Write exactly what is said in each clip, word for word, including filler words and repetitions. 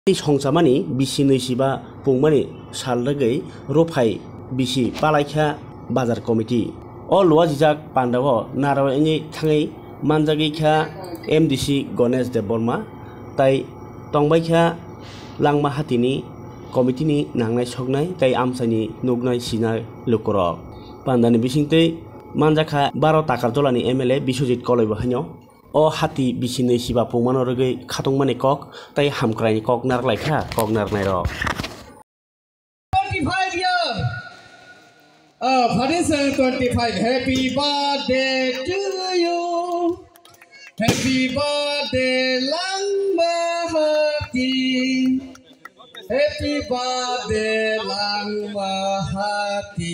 সংসাमानि बिसि नैजिबा पुंमानि सालरगै रफाय बिसि पालायखा बाजार कमिटि अ लुआ जिजाक पान्डाव नारायणी थाङै मानजागैखा एमडिसि गणेश देव बर्मा ताई टंबायखा लांमा हातिनि कमिटिनि नांनाय सकनाय ताई आमसानि नुगनाय सिनाय लुकरक पान्डानि बिसिंतै मानजाखा बारो ताकार जलानि एमएलए बिश्वजित कलयबो हान्य अ हाति बिसि नैजिबा पुंमानो रगै खातंमानि कक ताई हामक्रायनि कक नारलायखा कक नारनाय रक twenty-five years. Uh, Vanessa twenty-five. Happy birthday to you. Happy birthday, Langma Hati. Happy birthday, Langma Hati.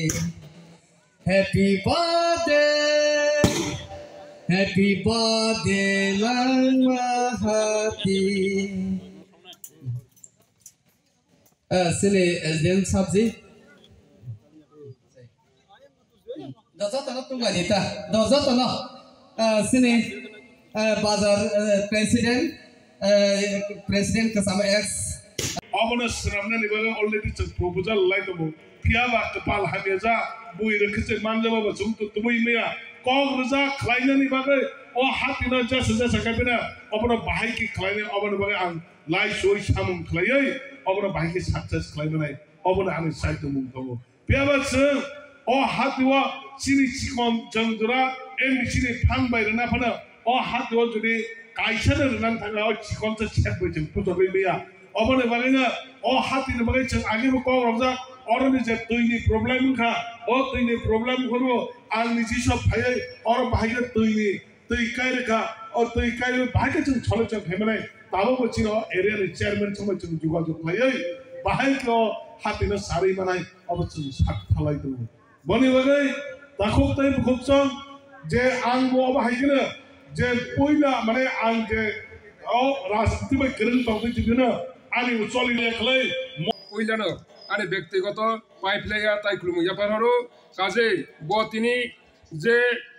Happy birthday. Happy birthday, Langma Hati. Uh, sini S D M sabzi. Dosa tanah tunggu ni ta. Dosa tanah. Uh, sini uh, bazar uh, president uh, president kesama X. Amana seramna ni baga already cek proposal lai tu. Piala kepala hanya bui rekese manja bawa jumtu tumui mea. Kau kerja klien ni baga oh hati na jasa jasa kapena. Apana bahai ki klien apana baga ang lai soi samung klien. Apana bahai ki sukses klien ni. Apana ang side tu mung tahu. Piala cek oh hati wa sini cikon jangdura em sini pang bayar na apana oh hati wa jadi kaisa na renang tangga oh cikon cek cek bejeng putar bea. Apana baga na oh hati ni baga cek agi bu kau kerja orang ni cek tu ini problem kah oh tu ini problem kau ang ni sisa bahaya orang bahaya tu ini tu ikai reka or tu ikai reka bahaya cek colo cek hemai tahu bocil oh area ni chairman cuma cek juga juga bahaya bahaya kau hati na sari mana apa cek sak thalai tu bani bagai takut tapi bukan cang je ang mau bahaya na je poina mana ang je oh rasa tu bagai keren tahu tu juga na ani ucol ini kelai poina na ani ব্যক্তিগত pipe লাগা তাই খুলমু ইয়াপার হরো কাজে বতিনি যে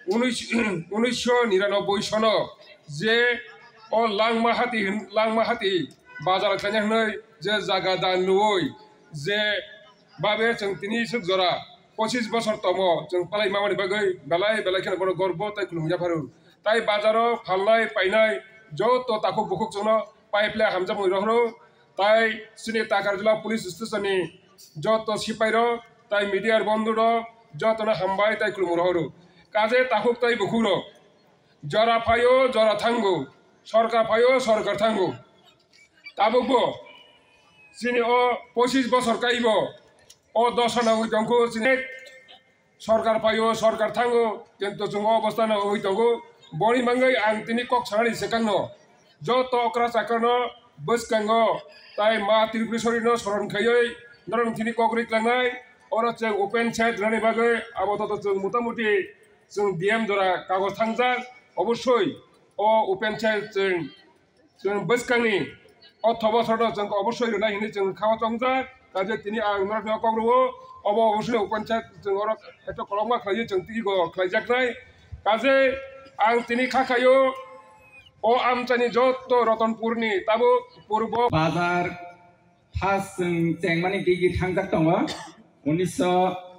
উনিশশো নিরানব্বই সন যে অ লাংমাহাতি লাংমাহাতি বাজার খানে হই যে জায়গা দান লই যে বাবে जों তিনি সুক জরা পঁচিশ বছর তম जों পালাই মামানি বাগৈ বেলাই বেলাই খানে বড় গর্ব তাই খুলমু ইয়াপারো তাই বাজারও ফালনাই পাইনাই যত তাকো বুকুক জන পাইপলে হামজা মই রহরো তাই সিনে তাকারজলা পুলিশ স্টেশনে যত সিপাইর তাই মিডিয়ার বন্ধুর যত না হামবাই তাই খুলমু রহরো কাজে তাকুক তাই বুকুর জরা ফাইও জরা থাঙ্গো সরকার ফাইও সরকার থাঙ্গো তাবুক সিনে ও পঁচিশ বছর কাইব ও দশ না হই দঙ্গ সিনে সরকার ফাইও সরকার থাঙ্গো কিন্তু जों অবস্থা না হই দঙ্গ বড়ি মাঙ্গাই আং তিনি কক ছাড়ি সেকান্ন যত অকরা চাকানো বসকাঙ্গ তাই মা ত্রিপুরেশ্বরীনো স্মরণ খাইयै নরম তিনি ককরি ক্লাंनाय और जों ओपेन साइड रानि बागै आबोदत जों मोटामुटी जों डिएम द्वारा कागज थांजा अबশ্যই ओ ओपेन साइड जों जों बसकांनि अथवा सडा जों अबশ্যই रनाय हिनि जों खावा चंजा काजे तिनि आं नरनो कग्रबो अब अबশ্যই ओपेन साइड जों और एत कलमा खायो जों तिगो खायजाकनाय काजे आं तिनि खाखायो ओ आमचानि जत रतनपुरनि ताबो पूर्व बाजार फार्स्ट चेंगमानी गिगिर थांजाक दङ उन्नीसशो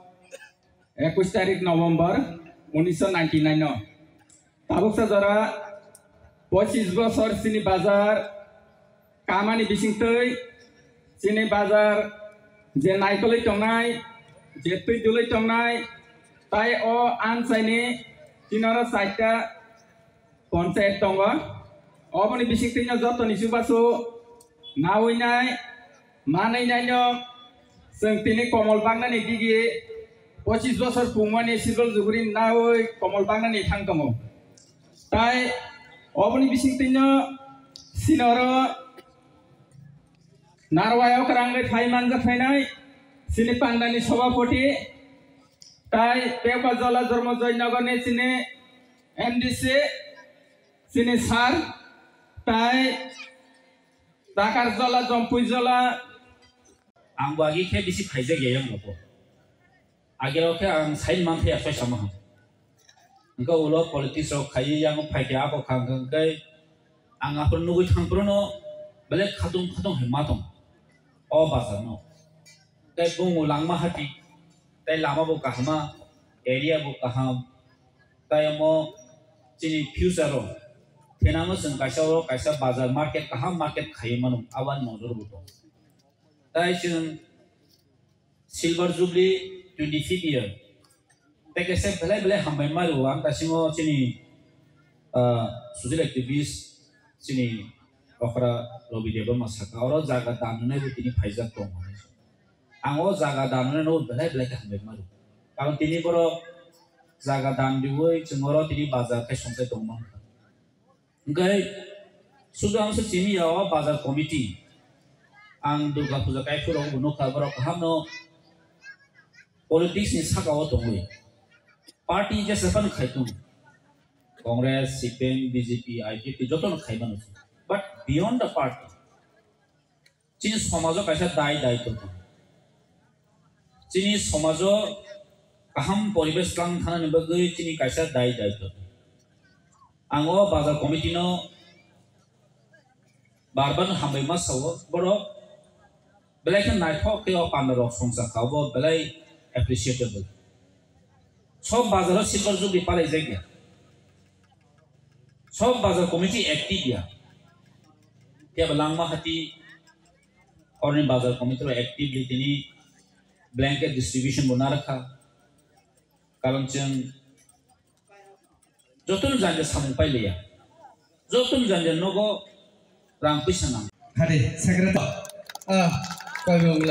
एकुश तारिख नवम्बर उन्नीसशो नाइन्टी नाइन ताबुकसा जरा पचिस बছর सिनी बाजार कामानी बिसिंतै सिनी बाजार जे नायकलै दंनाय जे तै दुलै दंनाय ताय अ आनसायनि तिनरा साइटा पन्चायत दङ अबनि बिसिंतैनो जतनि सुबासो नावैनाय मानैनायनो जों तिनि कमल बांनानि गिगि पचिस बছর पुंमानि सिगल जुगुरि नावै कमल बांनानि थां दङ ताय अबनि बिसिंतैनो सिनर नारवायाव करांगै थाइमान जाफायनाय सिनि पान्डानि सभापति ताय पेपा जला धर्म जयनगरनि सिनि एमडीसी सिनि सार ताय दाकार जला जम्पुइ जला आं बागी के बिसि फाइजे गया मको आगेराव के आं साइन मानथे आफाय सामा इनका उलो पॉलिटिक्स रो खाई yang फाइके आको खांगै आं आफोर नुगै थांफ्रोनो bale khatung khatung he matong o bazar no tai bungu langma hati tai lama bo kahama area bo kaham tai mo chini future ro tenamo sung kaisa ro kaisa bazar market kaham market khai manum awan nojor bo tai chun silver jubilee twenty-fifth year tai kaisa bale bale hambai maru ang tasimo chini social activist chini okra lobi deba masaka oro jaga damne bu tini phaijak tong ang o jaga damne no bale bale hambai maru karon tini boro jaga dam diwoi chungoro tini bazar kai songkai tongmang ngai suga ang sa chimi ya bazar committee ang durga puja kai phuro buno khabaro hamno politics ni saka o tongoi party je sepan khaitung Congress, C P M, B J P, I P P, joton khaiban ase. But beyond the party, chini somajo kaisa dai dai to. Chini somajo kaham poribesh lang thana ni bagai chini kaisa dai dai to. Ango bazar committee no barban hambai ma sawo boro belai kan nai thok ke o pandaro songsa khabo belai appreciable. Sob bazar silver jubilee palai jaiga. सब बाजार committee active या क्या बलांगमा हती और ने बाजार committee रो actively तिनी ब्लैंकेट डिस्ट्रीब्यूशन बना रखा कारण चंग जोतुन जांजे सामु पाइले या जोतुन जांजे नगो राम पिसना हरे सेक्रेटरी आ कोई